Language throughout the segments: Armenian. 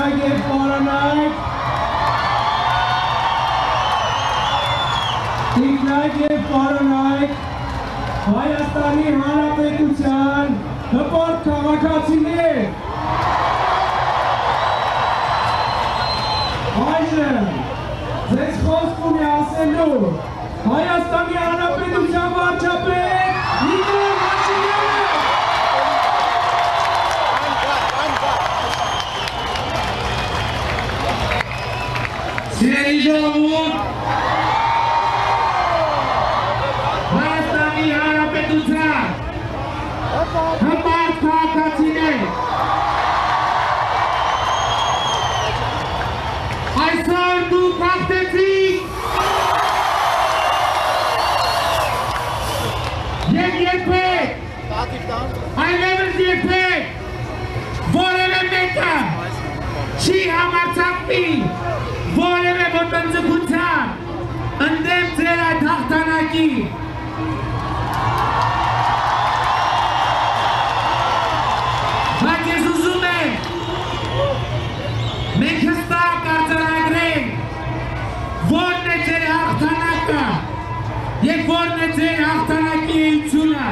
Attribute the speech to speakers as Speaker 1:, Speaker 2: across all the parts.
Speaker 1: Tigray Foreigner. Tigray Foreigner. Հայաստանի Հանրապետության հպարտ քաղաքացիներ, այժմ ձեզ խոսք ունի ասելու Հայաստանի Հանրապետության վարչապետ Նիկոլ Փաշինյանը։ Սիրելի ժողովուրդ, հպարտ քաղաքացիներ, այսօր դուք հաղթեցիք և երբեք, այլևս երբեք որևէ մեկը չի համարձակվի որևէ ոտնձգության ընդդեմ ձեր այդ հաղթանակի։ Մենք հստակ արձանագրենք որն է ձեր հաղթանակը և որն է ձեր հաղթանակի էությունը։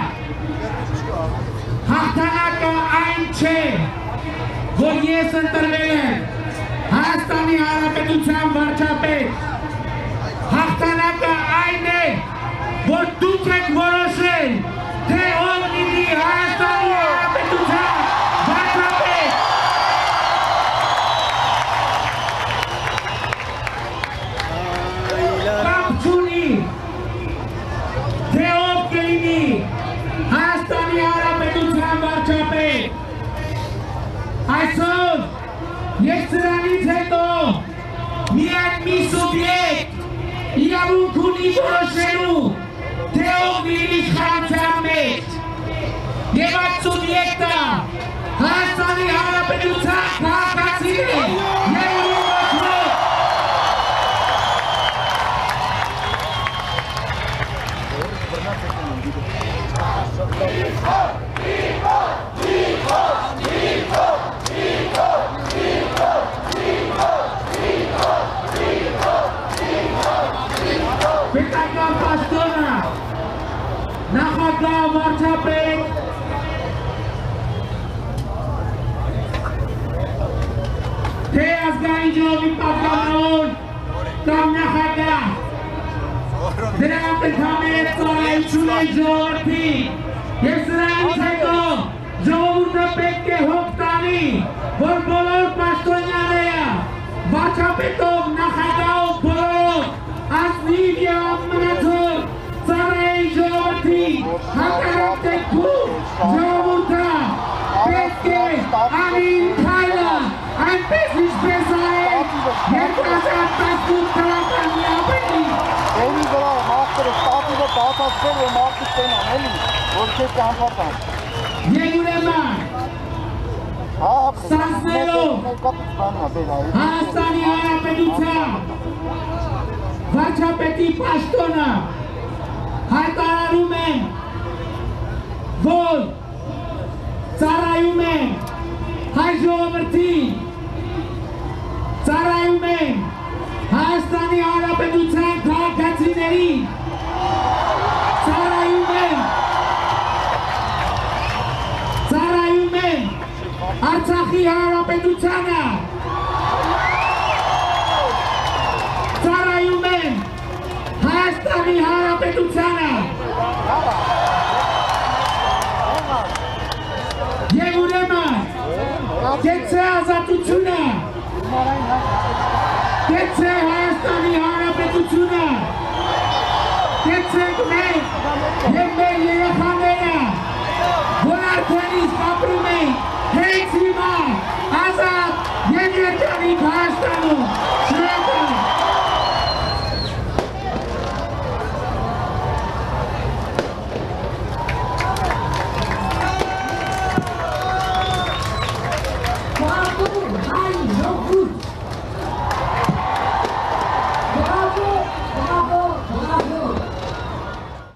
Speaker 1: Հաղթանակը այն չէ, որ ես ընտրվել եմ Հայաստանի Հանրապետության վարչապետ։ Հաղթանակը այն է, որ դուք եք որոշել, թե ով լինի Հայաստանի Հանրապետության վարչապետ։ Հայաստանի Հանրապետության վարչապետ, այսօր և սրանից հետո միայն մի սուբյեկտ իրավունք ունի որոշելու, թե ով լինի իշխանության մեջ, և այդ սուբյեկտը Հայաստանի Հանրապետության քաղաքացիներ են և պետական պաշտոնը նախագահ վարչապետ թե ազգային ժողովի պատգամավոր կամ նախագահ դրանք ընդհանրապես ծառայություն են ժողովրդին և սրանից հետո ժողովուրդը պետք է հոգ տանի, որ բոլոր պաշտոնյաները վարչապետով, նախագահով, բոլորով ազնիվ և ամենացոր ծառայեն ժողովրդին, հակառակ դեպքում ժողովուրդը պետք է անի իր քայլը այնպես ինչպես արել 2018 թվականի ապրիլին։
Speaker 2: Էլի վրա մարդերը ստատիվը բացացրել ու մարդիկ տենան, էլի, որ չէ ճամփատան։
Speaker 1: Եվ ուրեմն, ստանցնելով Հայաստանի Հանրապետության վարչապետի պաշտոնը հայտարարում են, որ ծառայում են հայ ժողովրդին, ծառայում են Հայաստանի Հանրապետության քաղաքացիներին, ծառայում են Արցախի Հանրապետությանը, ծառայում են Հայաստանի Հանրապետությանը և ուրեմն կեցե ազատությունը, կեցե Հայաստանի Հանրապետությունը, կեցեք մենք և մեր երեխաները, որ արդեն իսկ ապրում ենք հենց հիմա ազատ և երջանիկ Հայաստանում։